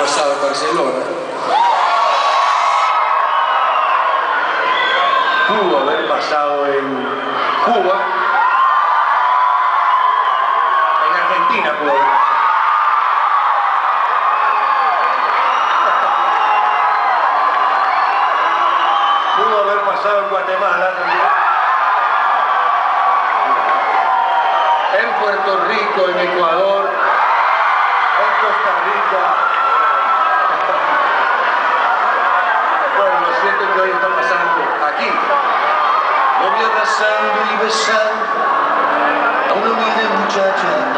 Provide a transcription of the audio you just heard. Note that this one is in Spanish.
pasado en Barcelona. Pudo haber pasado en Cuba. En Argentina pudo haber pasado. Pudo haber pasado en Guatemala también. En Puerto Rico, en Ecuador, en Costa Rica. Bueno, lo siento que hoy está pasando aquí. Lo vi abrazando y besando a una humilde muchacha.